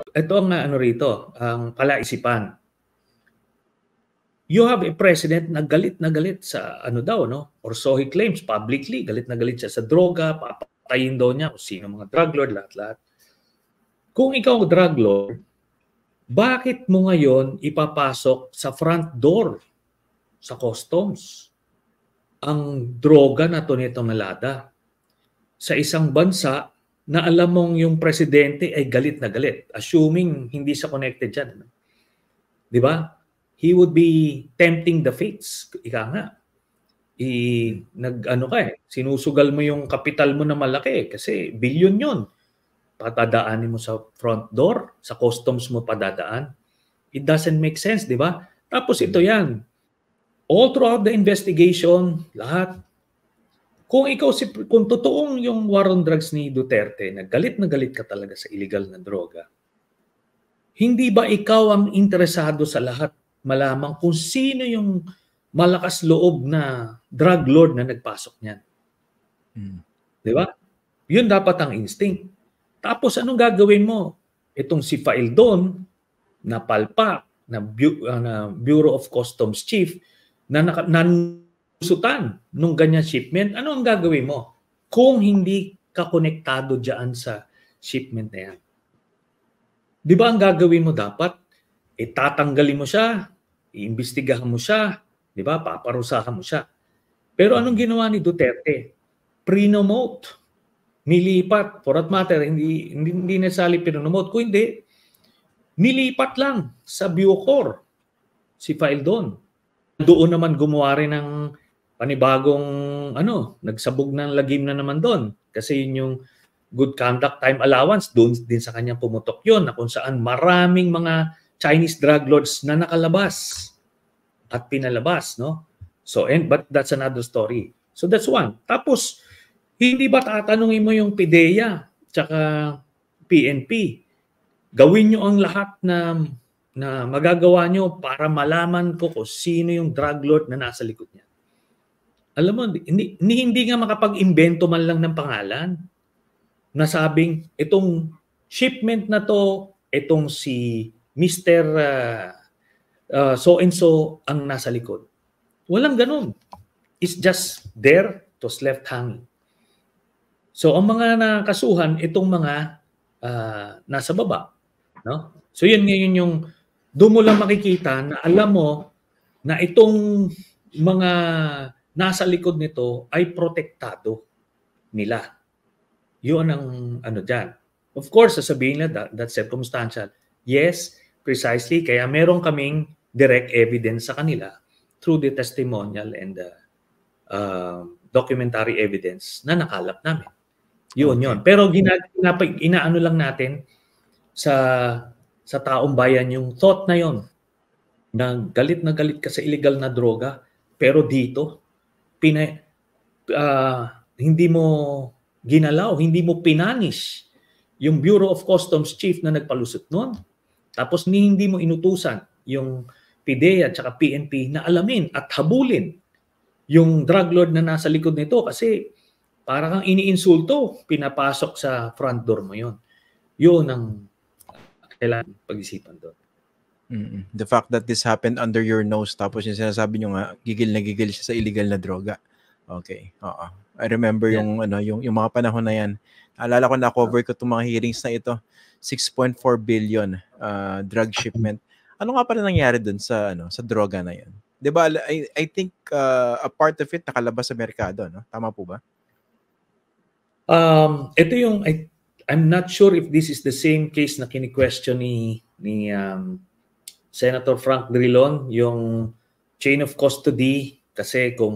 ito ang ano rito, ang palaisipan. You have a president na galit sa ano daw, no? Or so he claims publicly, galit na galit siya sa droga, papatayin daw niya kung sino mga drug lord, lahat-lahat. Kung ikaw drug lord, bakit mo ngayon ipapasok sa front door sa customs ang droga na Tonetong Nalada sa isang bansa na alam mong yung presidente ay galit na galit, assuming hindi siya connected dyan. Ano? Di ba? He would be tempting the fates. Ika nga. Sinusugal mo yung kapital mo na malaki kasi bilyon yun. Patadaanin mo sa front door, sa customs mo padadaan. It doesn't make sense, di ba? Tapos ito yan. All throughout the investigation, lahat. Kung totoong yung war on drugs ni Duterte, na galit ka talaga sa illegal na droga, hindi ba ikaw ang interesado sa lahat malaman kung sino yung malakas loob na drug lord na nagpasok niyan? Di ba? Yun dapat ang instinct. Tapos anong gagawin mo? Itong si Faildon na palpak na Bureau of Customs Chief na nanusutan nung ganyan shipment, ano ang gagawin mo kung hindi ka konektado dyan sa shipment na yan? Di ba ang gagawin mo dapat? Tatanggalin mo siya, iimbestigahan mo siya, di ba? Paparusahan mo siya. Pero anong ginawa ni Duterte? Pre-nomote. Nilipat. For that matter, hindi nasali pre-nomote. Kung hindi, nilipat lang sa Bucor si Faildon. Doon naman gumawa rin ng panibagong nagsabog ng lagim na naman doon. Kasi yun yung good conduct time allowance, doon din sa kanyang pumutok yun, na kung saan maraming mga Chinese drug lords na nakalabas at pinalabas, no? But that's another story. So that's one. Tapos, hindi ba tatanungin mo yung PIDEA tsaka PNP? Gawin nyo ang lahat na magagawa nyo para malaman ko kung sino yung drug lord na nasa likod niya. Alam mo, hindi nga makapag-imbento man lang ng pangalan. Nasabing itong shipment na to, itong si Mr. So-and-so ang nasa likod. Walang ganun. It's just there, it was left hanging. So ang mga nakasuhan, itong mga nasa baba. No? So yun ngayon yung doon mo lang makikita na alam mo na itong mga nasa likod nito ay protektado nila. Yun ang dyan. Of course, sasabihin na that's circumstantial. Yes, precisely. Kaya meron kaming direct evidence sa kanila through the testimonial and documentary evidence na nakalap namin. Yun. Pero inaano lang natin sa taong bayan yung thought na yon na galit ka sa illegal na droga, pero dito hindi mo ginalaw, hindi mo pinanish yung Bureau of Customs Chief na nagpalusot noon. Tapos hindi mo inutusan yung PIDEA at saka PNP na alamin at habulin yung drug lord na nasa likod nito kasi parang kang iniinsulto, pinapasok sa front door mo yon. Yun ang kailangan pag-isipan doon. The fact that this happened under your nose, tapos yung sinasabi nyo nga, gigil siya sa illegal na droga. Okay. I remember yung mga panahon na yan. Alala ko na cover ko itong mga hearings na ito. 6.4 billion drug shipment. Ano nga pala nangyari dun sa droga na yan? 'Di ba? I think a part of it nakalabas sa merkado, no? Tama po ba? Ito yung I'm not sure if this is the same case na kini-question ni Senator Frank Drilon, yung chain of custody, kasi kung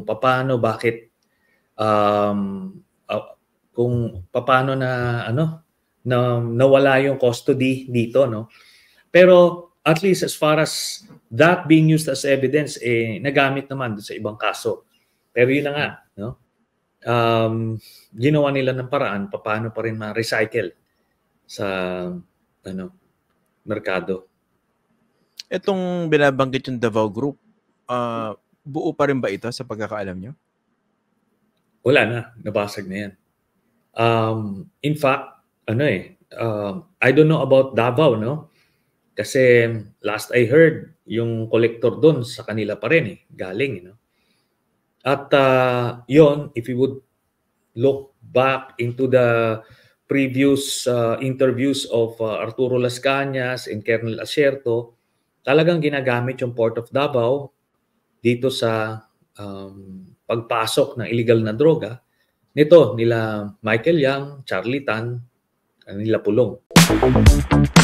paano na nawala yung custody dito, no? Pero at least as far as that being used as evidence, nagamit naman sa ibang kaso. Pero yun na nga, no? Ginawa nila ng paraan paano pa rin ma-recycle sa merkado. Itong binabanggit yung Davao Group, buo pa rin ba ito sa pagkakaalam nyo? Wala na, nabasag na yan. In fact, I don't know about Davao, no? Kasi last I heard, yung collector doon sa kanila pa rin galing, no? At yon, if you would look back into the previous interviews of Arturo Las Cañas and Colonel Asierto, talagang ginagamit yung Port of Davao dito sa pagpasok ng illegal na droga nito nila Michael Yang, Charlie Tan, nila Pulong.